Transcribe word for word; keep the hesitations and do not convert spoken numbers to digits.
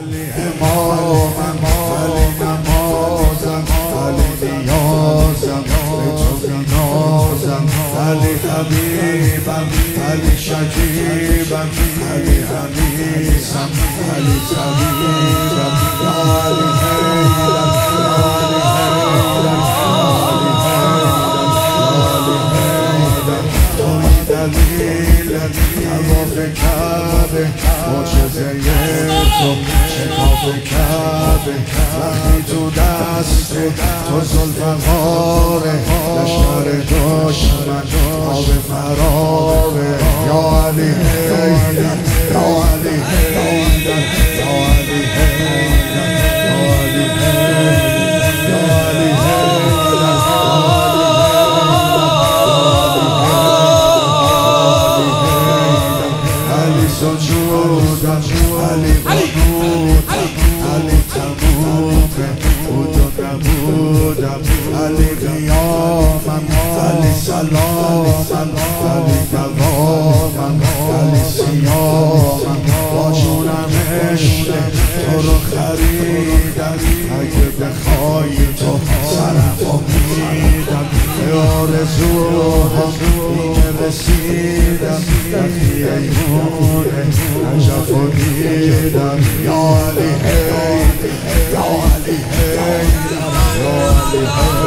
علی امامم، علی نمازم، علی نیازم، به تو بینازم، علی حبیبم، علی شکیبم، علی حمیسم، علی طبیبم، یا علی حیدر، یا علی حیدر، یا علی حیدر، توی دلیل طواف کعبه، معجزه تو شکاف کعبه، وقتی تو دست تو ذوالفقاره، لشکر دشمن آب فراره، یا علی حیدر، یا علی حیدر، یا علی حیدر، یا علی حیدر، یا علی حیدر، علی سجودم، علی قنوتم، علی تمومه بود و نبودم، علی قیامم، علی سلامم، علی دوامم، علی سیامم، با جونم عشق تو رو خریدم، اگه بخوای تو سرمو میدم، به آرزوها دیگه رسیدم، وقتی ایمونه نجفو دیدم، یا علی حیدر، یا علی حیدر، یا علی حیدر.